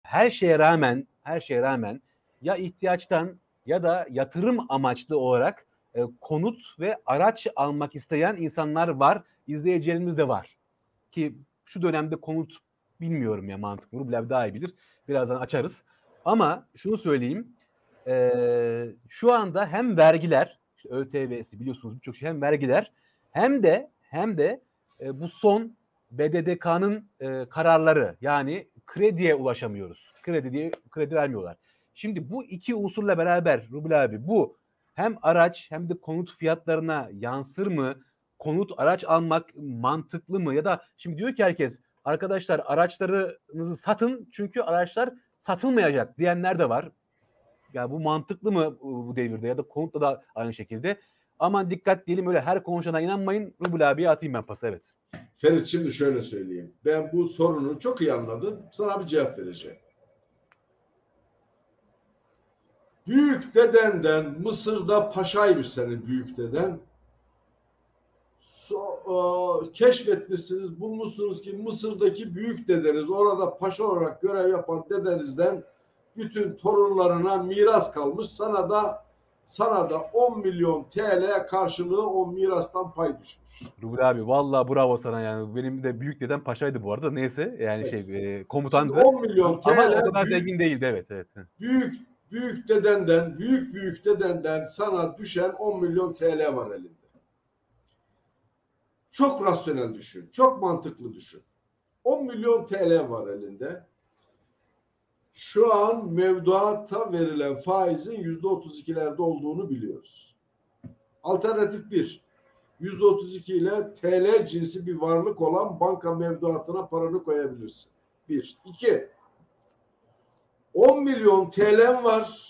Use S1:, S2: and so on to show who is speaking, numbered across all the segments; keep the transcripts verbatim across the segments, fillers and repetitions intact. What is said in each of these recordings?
S1: her şeye rağmen her şeye rağmen ya ihtiyaçtan ya da yatırım amaçlı olarak e, konut ve araç almak isteyen insanlar var. İzleyicilerimiz de var. Ki şu dönemde konut bilmiyorum ya mantıklı. Ruble abi daha iyi bilir. Birazdan açarız. Ama şunu söyleyeyim. E, şu anda hem vergiler, işte ÖTV'si biliyorsunuz birçok şey hem vergiler hem de hem de e, bu son B D D K'nın e, kararları yani krediye ulaşamıyoruz. Kredi diye kredi vermiyorlar. Şimdi bu iki unsurla beraber Rubil abi bu hem araç hem de konut fiyatlarına yansır mı? Konut araç almak mantıklı mı? Ya da şimdi diyor ki herkes arkadaşlar araçlarınızı satın çünkü araçlar satılmayacak diyenler de var. Ya bu mantıklı mı bu devirde ya da konutla da aynı şekilde. Aman dikkat diyelim öyle her konuşana inanmayın. Rubul abiye atayım ben pası evet.
S2: Ferit şimdi şöyle söyleyeyim. Ben bu sorunu çok iyi anladım. Sana bir cevap vereceğim. Büyük dedenden Mısır'da paşaymış senin büyük deden. So, e, keşfetmişsiniz, bulmuşsunuz ki Mısır'daki büyük dedeniz orada paşa olarak görev yapan dedenizden bütün torunlarına miras kalmış. Sana da sana da on milyon T L karşılığı o mirastan pay düşmüş.
S1: Rubul abi vallahi bravo sana yani. Benim de büyük dedem paşaydı bu arada. Neyse yani
S2: Evet.
S1: şey e,
S2: Şimdi
S1: komutandı.
S2: on milyon
S1: Ama o
S2: T L
S1: kadar
S2: büyük,
S1: zengin değildi evet evet.
S2: büyük büyük dedenden, büyük büyük dedenden sana düşen on milyon T L var elinde. Çok rasyonel düşün, çok mantıklı düşün. on milyon T L var elinde. Şu an mevduata verilen faizin yüzde otuz ikilerde olduğunu biliyoruz. Alternatif bir, yüzde otuz iki ile T L cinsi bir varlık olan banka mevduatına paranı koyabilirsin. Bir. İki, on milyon T L'm var.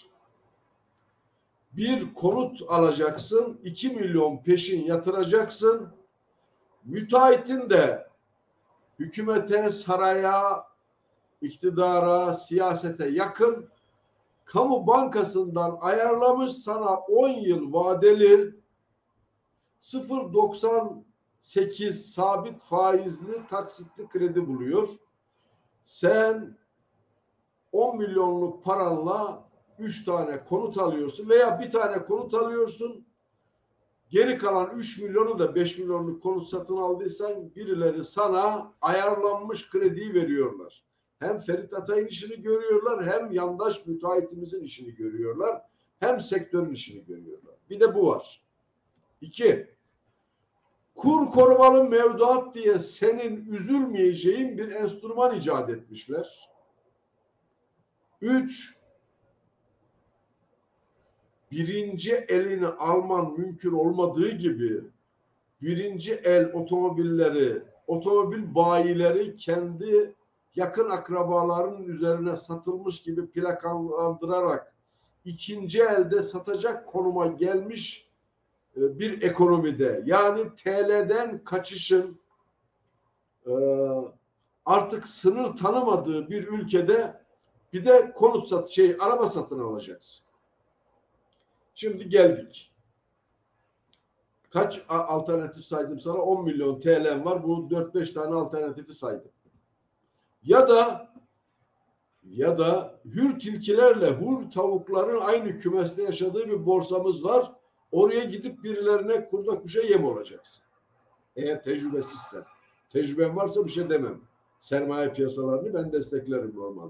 S2: Bir konut alacaksın, iki milyon peşin yatıracaksın. Müteahhitin de hükümete, saraya, iktidara, siyasete yakın kamu bankasından ayarlamış sana on yıl vadeli sıfır virgül doksan sekiz sabit faizli taksitli kredi buluyor. Sen on milyonluk paranla üç tane konut alıyorsun veya bir tane konut alıyorsun. Geri kalan üç milyonu da beş milyonluk konut satın aldıysan birileri sana ayarlanmış krediyi veriyorlar. Hem Ferit Atay'ın işini görüyorlar, hem yandaş müteahhitimizin işini görüyorlar, hem sektörün işini görüyorlar. Bir de bu var. İki, kur korumalı mevduat diye senin üzülmeyeceğin bir enstrüman icat etmişler. Üç, birinci elini alman mümkün olmadığı gibi birinci el otomobilleri, otomobil bayileri kendi yakın akrabalarının üzerine satılmış gibi plakalandırarak ikinci elde satacak konuma gelmiş bir ekonomide, yani T L'den kaçışın artık sınır tanımadığı bir ülkede bir de konut sat şey araba satın alacaksın. Şimdi geldik. Kaç alternatif saydım sana? on milyon T L'm var. Bu dört beş tane alternatifi saydım. Ya da ya da hür tilkilerle hür tavukların aynı kümeste yaşadığı bir borsamız var. Oraya gidip birilerine kurda kuşa yem olacaksın. Eğer tecrübesizsen. Tecrüben varsa bir şey demem. Sermaye piyasalarını ben desteklerim normalde.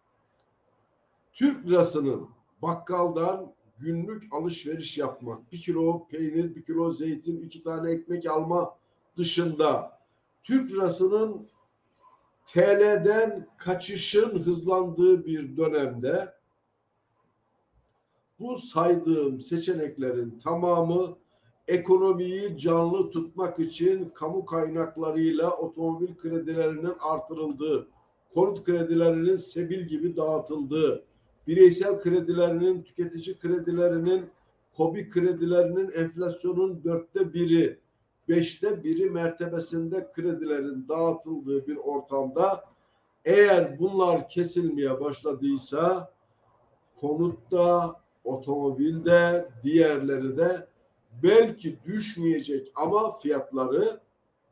S2: Türk lirasının bakkaldan günlük alışveriş yapmak, bir kilo peynir, bir kilo zeytin, iki tane ekmek alma dışında Türk lirasının T L'den kaçışın hızlandığı bir dönemde bu saydığım seçeneklerin tamamı ekonomiyi canlı tutmak için kamu kaynaklarıyla otomobil kredilerinin artırıldığı, konut kredilerinin sebil gibi dağıtıldığı, bireysel kredilerinin, tüketici kredilerinin, KOBİ kredilerinin enflasyonun dörtte biri, beşte biri mertebesinde kredilerin dağıtıldığı bir ortamda eğer bunlar kesilmeye başladıysa konutta, otomobilde, diğerleri de belki düşmeyecek ama fiyatları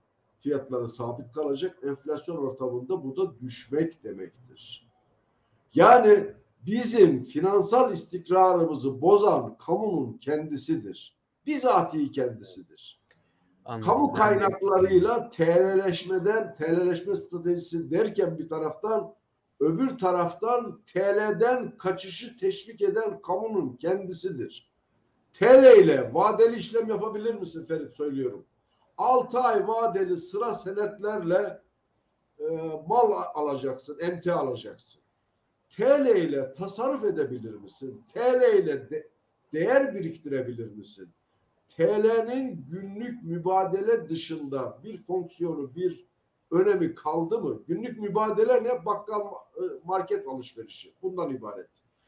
S2: fiyatları sabit kalacak. Enflasyon ortamında bu da düşmek demektir. Yani bizim finansal istikrarımızı bozan kamunun kendisidir. Bizatihi kendisidir.
S1: Anladım.
S2: Kamu
S1: Yani
S2: kaynaklarıyla T L'leşmeden, T L'leşme stratejisi derken bir taraftan, öbür taraftan T L'den kaçışı teşvik eden kamunun kendisidir. T L ile vadeli işlem yapabilir misin Ferit, söylüyorum. altı ay vadeli sıra senetlerle e, mal alacaksın, emtia alacaksın. T L ile tasarruf edebilir misin? T L ile de, değer biriktirebilir misin? T L'nin günlük mübadele dışında bir fonksiyonu, bir önemi kaldı mı? Günlük mübadele ne? Bakkal, market alışverişi. Bundan ibaret.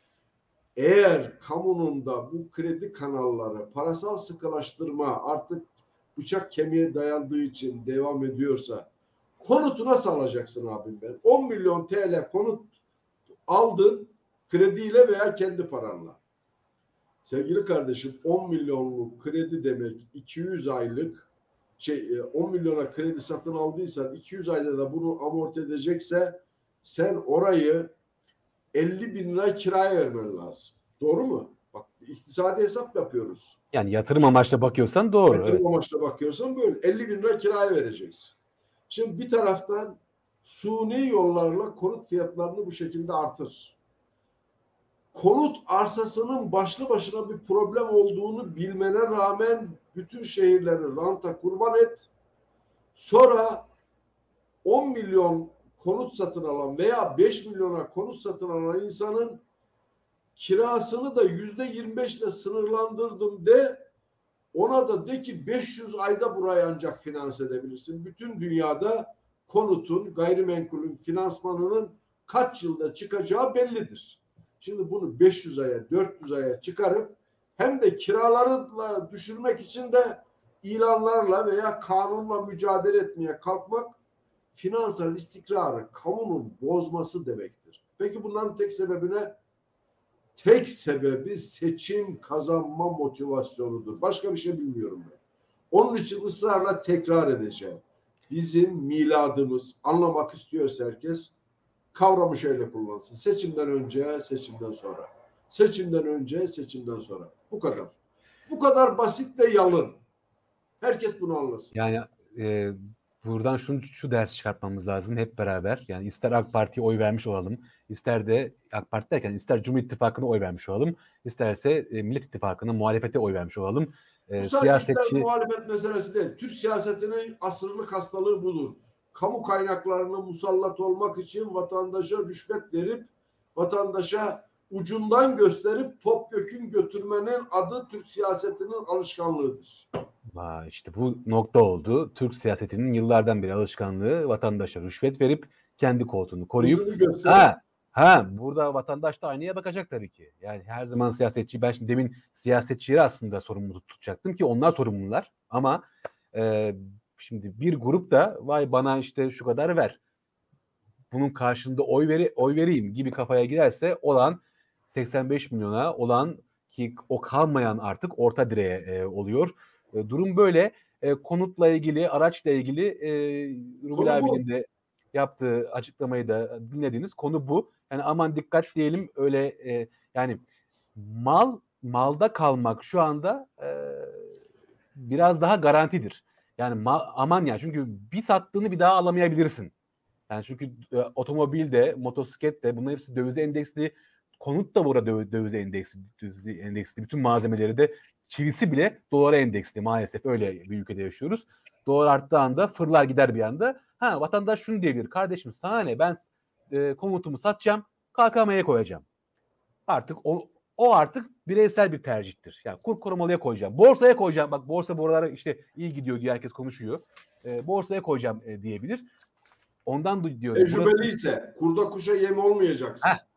S2: Eğer kamunun da bu kredi kanalları, parasal sıkılaştırma artık bıçak kemiğe dayandığı için devam ediyorsa, konutu nasıl alacaksın abim ben? on milyon T L konut aldın krediyle veya kendi paranla. Sevgili kardeşim, on milyonluk kredi demek iki yüz aylık, şey on milyona kredi satın aldıysan iki yüz ayda da bunu amorti edecekse sen orayı elli bin lira kiraya vermen lazım. Doğru mu? Bak, iktisadi hesap yapıyoruz.
S1: yani yatırım amaçlı bakıyorsan doğru.
S2: Yatırım
S1: Evet.
S2: amaçlı bakıyorsan böyle elli bin lira kiraya vereceksin. Şimdi bir taraftan suni yollarla konut fiyatlarını bu şekilde artır. Konut arsasının başlı başına bir problem olduğunu bilmene rağmen bütün şehirleri ranta kurban et. Sonra on milyon konut satın alan veya beş milyona konut satın alan insanın kirasını da yüzde yirmi beş ile sınırlandırdım de, ona da de ki beş yüz ayda burayı ancak finanse edebilirsin. Bütün dünyada konutun, gayrimenkulün finansmanının kaç yılda çıkacağı bellidir. Şimdi bunu beş yüz aya, dört yüz aya çıkarıp hem de kiralarla düşürmek için de ilanlarla veya kanunla mücadele etmeye kalkmak finansal istikrarı kamunun bozması demektir. Peki bunların tek sebebine tek sebebi seçim kazanma motivasyonudur. Başka bir şey bilmiyorum ben. Onun için ısrarla tekrar edeceğim. Bizim miladımız, anlamak istiyorsa herkes kavramı şöyle kullansın. Seçimden önce, seçimden sonra. Seçimden önce, seçimden sonra. Bu kadar. Bu kadar basit ve yalın. Herkes bunu anlasın.
S1: Yani e, buradan şunu şu ders çıkartmamız lazım hep beraber. Yani ister AK Parti'ye oy vermiş olalım, ister de AK Parti derken ister Cumhur İttifakı'na oy vermiş olalım, isterse e, Millet İttifakı'na, muhalefete oy vermiş olalım. E,
S2: Bu sadece
S1: siyasetçi
S2: muhalefet meselesi değil. Türk siyasetinin asırlık hastalığı budur. Kamu kaynaklarına musallat olmak için vatandaşa rüşvet verip, vatandaşa ucundan gösterip topyekün götürmenin adı Türk siyasetinin alışkanlığıdır.
S1: Aa, işte bu nokta oldu. Türk siyasetinin yıllardan beri alışkanlığı vatandaşa rüşvet verip kendi koltuğunu koruyup
S2: Ucunu gösterip,
S1: ha ha burada vatandaş da aynaya bakacak tabii ki. Yani her zaman siyasetçi, ben şimdi demin siyasetçileri aslında sorumlu tutacaktım ki onlar sorumlular ama e, şimdi bir grup da vay bana işte şu kadar ver, bunun karşılığında oy veri oy vereyim gibi kafaya girerse olan seksen beş milyona olan ki o kalmayan artık orta direğe e, oluyor. E, durum böyle. E, konutla ilgili, araçla ilgili e, Rubil
S2: konu bu.
S1: abinin de yaptığı açıklamayı da dinlediniz. Konu bu. Yani aman dikkat diyelim, öyle e, yani mal malda kalmak şu anda e, biraz daha garantidir. Yani ma- aman ya, çünkü bir sattığını bir daha alamayabilirsin. Yani çünkü e, otomobil de, motosiklet de, bunların hepsi dövize endeksli. Konut da burada döv- dövize endeksli, dövize endeksli. Bütün malzemeleri de, çivisi bile dolara endeksli. Maalesef öyle bir ülkede yaşıyoruz. Dolar arttığı anda fırlar gider bir anda. Ha, vatandaş şunu diyebilir: kardeşim sana ne, ben e, komutumu satacağım, K K M'ye koyacağım. Artık o, o artık bireysel bir tercihtir. Yani kur korumalıya koyacağım, borsaya koyacağım. Bak, borsa bu aralar işte iyi gidiyor diye herkes konuşuyor. E, borsaya koyacağım e, diyebilir. Ondan diyorum. Burası
S2: Tecrübeliyse kurda kuşa yem olmayacaksın.
S1: Heh,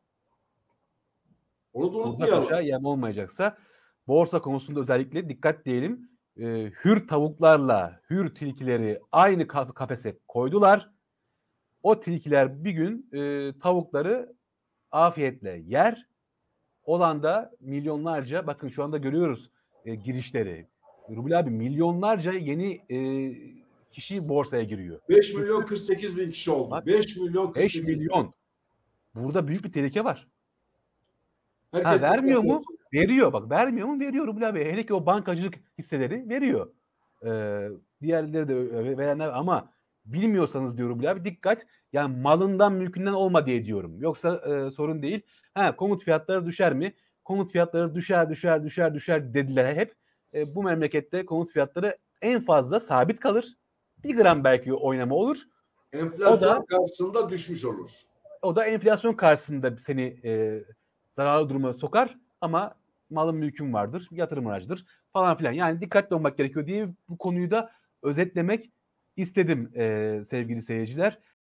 S2: Onu da
S1: kurda
S2: unutmayalım.
S1: kuşa yem olmayacaksa borsa konusunda özellikle dikkat diyelim. E, hür tavuklarla hür tilkileri aynı ka- kafese koydular. O tilkiler bir gün e, tavukları afiyetle yer. Olan da milyonlarca, bakın şu anda görüyoruz e, girişleri. Rubil abi, milyonlarca yeni e, kişi borsaya giriyor.
S2: beş milyon
S1: Çünkü
S2: kırk sekiz bin kişi oldu.
S1: bak,
S2: beş milyon kırk
S1: beş
S2: sekiz bin.
S1: milyon. Burada büyük bir tehlike var.
S2: Herkes
S1: Ha, vermiyor mu?
S2: olsun.
S1: Veriyor. Bak vermiyor mu? Veriyor Rubilal Bey. Hele ki o bankacılık hisseleri veriyor. Ee, diğerleri de ö- verenler ama bilmiyorsanız diyor Rubilal Bey dikkat. Yani malından mülkünden olma diye diyorum. Yoksa e, sorun değil. Ha, konut fiyatları düşer mi? Konut fiyatları düşer düşer düşer düşer dediler hep. E, bu memlekette konut fiyatları en fazla sabit kalır. Bir gram belki oynama olur. O
S2: Enflasyon
S1: da
S2: karşısında düşmüş olur.
S1: o da enflasyon karşısında seni e, zararlı duruma sokar ama malın mülkün vardır, yatırım aracıdır falan filan. Yani dikkatli olmak gerekiyor diye bu konuyu da özetlemek istedim e, sevgili seyirciler.